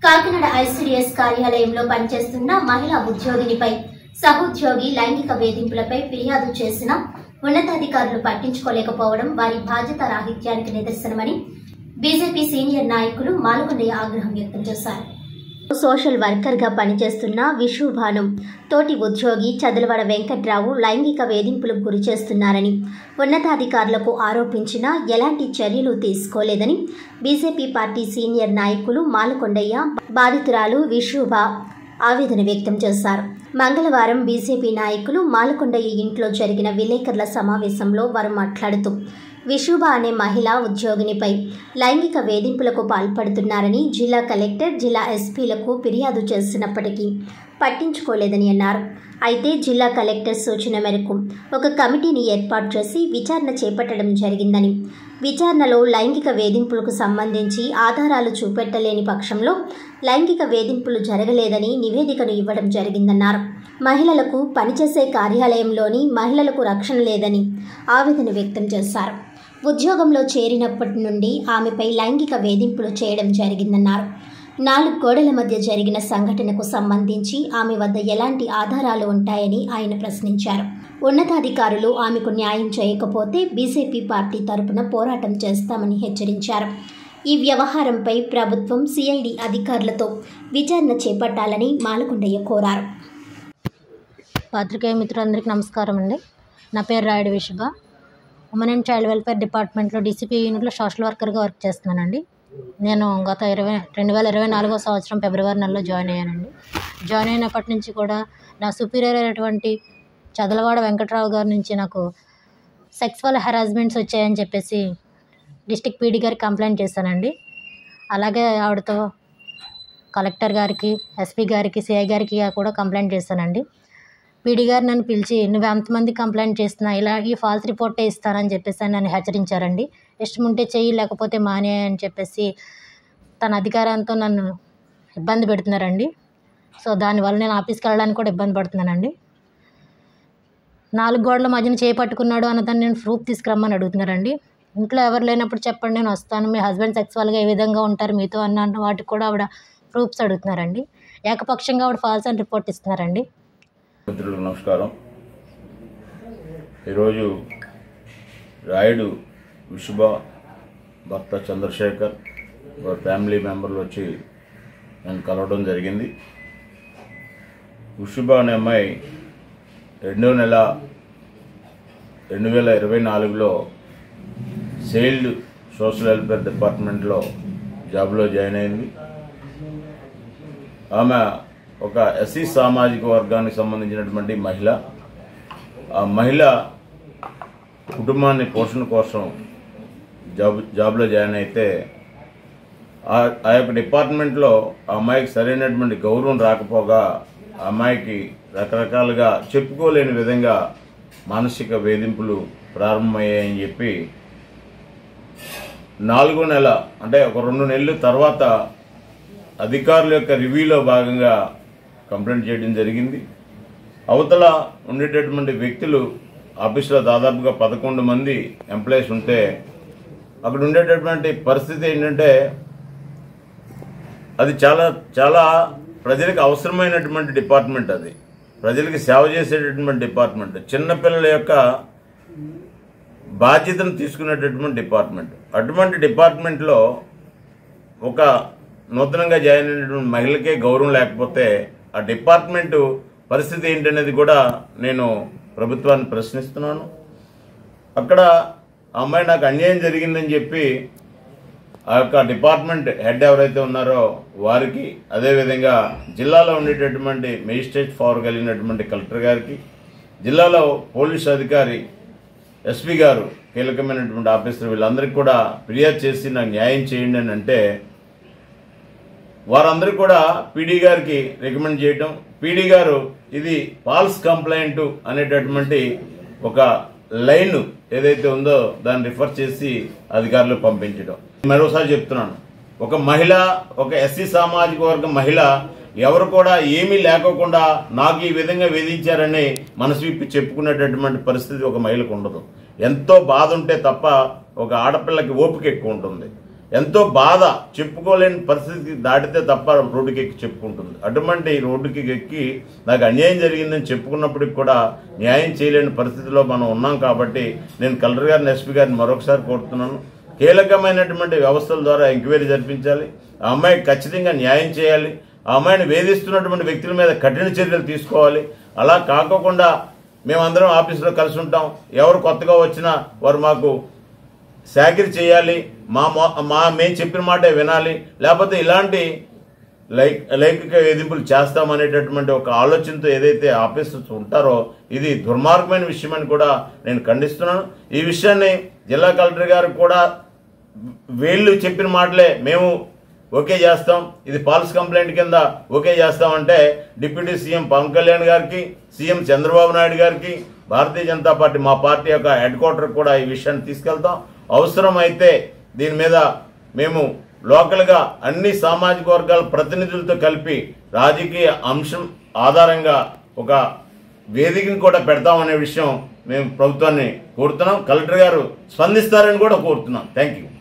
Kakinada ICDS కార్యాలయంలో పనిచేస్తున్న మహిళా ఉద్యోగినిపై సహోద్యోగి లైంగిక వేధింపులపై ఫిర్యాదు చేసిన ఉన్నతాధికారులు పట్టించుకోలేకపోవడం వారి బాధ్యత రాహిత్యానికి నిదర్శనమని బీజేపీ సీనియర్ నాయకులు మాలకొండయ్య ఆగ్రహం వ్యక్తం చేశారు. సోషల్ వర్కర్ గా పనిచేస్తున్న విషుభాను తోటి ఉద్యోగి చదలవాడ వెంకట్రావు లైంగిక వేధింపులకు గురి చేస్తున్నారని ఉన్నతాధికారులకు ఆరోపించినా ఎలాంటి చర్యలు తీసుకోలేదని బీజేపీ పార్టీ సీనియర్ నాయకులు మాలకొండయ్య బాధితురాలు విషుభ ఆవేదన వ్యక్తం చేశారు. మంగళవారం బీజేపీ నాయకులు మాలకొండయ్య ఇంట్లో జరిగిన విలేకరుల సమావేశంలో వారు మాట్లాడుతూ విషుభ అనే మహిళా ఉద్యోగినిపై లైంగిక వేధింపులకు పాల్పడుతున్నారని జిల్లా కలెక్టర్, జిల్లా ఎస్పీలకు ఫిర్యాదు చేసినప్పటికీ పట్టించుకోలేదని అన్నారు. అయితే జిల్లా కలెక్టర్ సూచన మేరకు ఒక కమిటీని ఏర్పాటు చేసి విచారణ చేపట్టడం జరిగిందని, విచారణలో లైంగిక వేధింపులకు సంబంధించి ఆధారాలు చూపెట్టలేని పక్షంలో లైంగిక వేధింపులు జరగలేదని నివేదికను ఇవ్వడం జరిగిందన్నారు. మహిళలకు పనిచేసే కార్యాలయంలోని మహిళలకు రక్షణ లేదని ఆవేదన వ్యక్తం చేశారు. ఉద్యోగంలో చేరినప్పటి నుండి ఆమెపై లైంగిక వేధింపులు చేయడం జరిగిందన్నారు. 4 గోడల మధ్య జరిగిన సంఘటనకు సంబంధించి ఆమె వద్ద ఎలాంటి ఆధారాలు ఉంటాయని ఆయన ప్రశ్నించారు. ఉన్నతాధికారులు ఆమెకు న్యాయం చేయకపోతే బీజేపీ పార్టీ తరపున పోరాటం చేస్తామని హెచ్చరించారు. ఈ వ్యవహారంపై ప్రభుత్వం సిఐడి అధికారులతో విచారణ చేపట్టాలని మాలకొండయ్య కోరారు. పాత్రికేయ మిత్రులందరికీ నమస్కారం అండి. నా పేరు Rayudu Vishubha. Women and child welfare డిపార్ట్మెంట్లో డీసీపీ యూనిట్లో సోషల్ వర్కర్గా వర్క్ చేస్తున్నానండి. నేను గత 2024 సంవత్సరం ఫిబ్రవరి నెలలో జాయిన్ అయ్యానండి. జాయిన్ అయినప్పటి నుంచి కూడా నా సుపీరియర్ అయినటువంటి చదలవాడ వెంకట్రావు గారి నుంచి నాకు సెక్సువల్ హెరాస్మెంట్స్ వచ్చాయని చెప్పేసి డిస్ట్రిక్ట్ పీడీ గారికి కంప్లైంట్ చేశానండి. అలాగే ఆవిడతో కలెక్టర్ గారికి, ఎస్పీ గారికి, సిఐ గారికి కూడా కంప్లైంట్ చేశానండి. పీడీ గారు నన్ను పిలిచి, నువ్వు ఎంతమంది కంప్లైంట్ చేస్తున్నా ఇలా ఈ ఫాల్స్ రిపోర్టే ఇస్తానని చెప్పేసి నన్ను హెచ్చరించారండి. ఇష్టం ఉంటే చెయ్యి, లేకపోతే మానే అని చెప్పేసి తన అధికారంతో నన్ను ఇబ్బంది పెడుతున్నారండి. సో దానివల్ల నేను ఆఫీస్కి వెళ్ళడానికి కూడా ఇబ్బంది పడుతున్నానండి. 4 గోడల మధ్యన చేపట్టుకున్నాడు అన్నదాన్ని నేను ప్రూఫ్ తీసుకురమ్మని అడుగుతున్నారండి. ఇంట్లో ఎవరు లేనప్పుడు చెప్పండి, నేను వస్తాను, మీ హస్బెండ్ సెక్సువల్గా ఏ విధంగా ఉంటారు మీతో అన్న వాటికి కూడా ఆవిడ ప్రూఫ్స్ అడుగుతున్నారండి. ఏకపక్షంగా ఆవిడ ఫాల్స్ అని రిపోర్ట్ ఇస్తున్నారండి. మిత్రులకు నమస్కారం. ఈరోజు రాయుడు విషుభ భర్త చంద్రశేఖర్ వారి ఫ్యామిలీ మెంబర్లు వచ్చి నేను కలవడం జరిగింది. విషుభ అనే అమ్మాయి 2వ నెల 2024లో సెయిల్డ్ సోషల్ వెల్ఫేర్ డిపార్ట్మెంట్లో జాబ్లో జాయిన్ అయింది. ఆమె ఒక ఎస్సీ సామాజిక వర్గానికి సంబంధించినటువంటి మహిళ. ఆ మహిళ కుటుంబాన్ని పోషణ కోసం జాబ్లో జాయిన్ అయితే ఆ యొక్క డిపార్ట్మెంట్లో ఆ అమ్మాయికి సరైనటువంటి గౌరవం రాకపోగా ఆ అమ్మాయికి రకరకాలుగా చెప్పుకోలేని విధంగా మానసిక వేధింపులు ప్రారంభమయ్యాయని చెప్పి 4వ నెల అంటే ఒక 2 నెలల తర్వాత అధికారుల యొక్క రివ్యూలో భాగంగా కంప్లైంట్ చేయడం జరిగింది. అవతల ఉండేటటువంటి వ్యక్తులు ఆఫీసులో దాదాపుగా 11 మంది ఎంప్లాయీస్ ఉంటే అక్కడ ఉండేటటువంటి పరిస్థితి ఏంటంటే అది చాలా చాలా ప్రజలకు అవసరమైనటువంటి డిపార్ట్మెంట్. అది ప్రజలకు సేవ చేసేటటువంటి డిపార్ట్మెంట్. చిన్నపిల్లల యొక్క బాధ్యతను తీసుకునేటటువంటి డిపార్ట్మెంట్. అటువంటి డిపార్ట్మెంట్లో ఒక నూతనంగా జాయిన్ అయినటువంటి మహిళకే గౌరవం లేకపోతే ఆ డిపార్ట్మెంటు పరిస్థితి ఏంటనేది కూడా నేను ప్రభుత్వాన్ని ప్రశ్నిస్తున్నాను. అక్కడ ఆ అమ్మాయి నాకు అన్యాయం జరిగిందని చెప్పి ఆ యొక్క డిపార్ట్మెంట్ హెడ్ ఎవరైతే ఉన్నారో వారికి, అదేవిధంగా జిల్లాలో ఉండేటటువంటి మెజిస్ట్రేట్ పవర్ కలిగినటువంటి కలెక్టర్ గారికి, జిల్లాలో పోలీస్ అధికారి, ఎస్పీ గారు, కీలకమైనటువంటి ఆఫీసర్ వీళ్ళందరికీ కూడా ఫిర్యాదు చేసి నాకు న్యాయం చేయండి అని అంటే వారందరూ కూడా పీడీ గారికి రికమెండ్ చేయటం, పీడీ గారు ఇది ఫాల్స్ కంప్లైంట్ అనేటటువంటి ఒక లైన్ ఏదైతే ఉందో దాన్ని రిఫర్ చేసి అధికారులకు పంపించడం. మరోసారి చెప్తున్నాను, ఒక మహిళ, ఒక ఎస్సీ సామాజిక వర్గం మహిళ ఎవరు కూడా ఏమీ లేకోకుండా నాకు ఈ విధంగా వేధించారని మనసు విప్పి చెప్పుకునేటటువంటి పరిస్థితి ఒక మహిళకు ఉండదు. ఎంతో బాధ ఉంటే తప్ప ఒక ఆడపిల్లకి ఓపిక ఎక్కువ ఉంటుంది. ఎంతో బాధ చెప్పుకోలేని పరిస్థితికి దాటితే తప్ప రోడ్డుకి ఎక్కి చెప్పుకుంటుంది. అటువంటి రోడ్డుకి ఎక్కి నాకు అన్యాయం జరిగిందని చెప్పుకున్నప్పటికి కూడా న్యాయం చేయలేని పరిస్థితిలో మనం ఉన్నాం. కాబట్టి నేను కలెక్టర్ గారిని, ఎస్పీ గారిని మరొకసారి కోరుతున్నాను, కీలకమైనటువంటి వ్యవస్థల ద్వారా ఎంక్వైరీ జరిపించాలి. ఆ అమ్మాయికి ఖచ్చితంగా న్యాయం చేయాలి. ఆ అమ్మాయిని వేధిస్తున్నటువంటి వ్యక్తుల మీద కఠిన చర్యలు తీసుకోవాలి. అలా కాకుండా మేమందరం ఆఫీసులో కలిసి ఉంటాం, ఎవరు కొత్తగా వచ్చినా వారు మాకు సాకిరి చేయాలి, మేము చెప్పిన మాటే వినాలి, లేకపోతే ఇలాంటి లైంగిక వేధింపులు చేస్తామనేటటువంటి ఒక ఆలోచనతో ఏదైతే ఆఫీసర్స్ ఉంటారో ఇది దుర్మార్గమైన విషయం అని కూడా నేను ఖండిస్తున్నాను. ఈ విషయాన్ని జిల్లా కలెక్టర్ గారు కూడా వీళ్ళు చెప్పిన మాటలే మేము ఓకే చేస్తాం, ఇది ఫాల్స్ కంప్లైంట్ కింద ఓకే చేస్తామంటే డిప్యూటీ సీఎం పవన్ కళ్యాణ్ గారికి, సీఎం చంద్రబాబు నాయుడు గారికి, భారతీయ జనతా పార్టీ మా పార్టీ యొక్క హెడ్ క్వార్టర్ కూడా ఈ విషయాన్ని తీసుకెళ్తాం. అవసరమైతే దీని మీద మేము లోకల్గా అన్ని సామాజిక వర్గాల ప్రతినిధులతో కలిపి రాజకీయ అంశం ఆధారంగా ఒక వేదికను కూడా పెడతామనే విషయం మేము ప్రభుత్వాన్ని కోరుతున్నాం. కలెక్టర్ గారు స్పందిస్తారని కూడా కోరుతున్నాం. Thank you.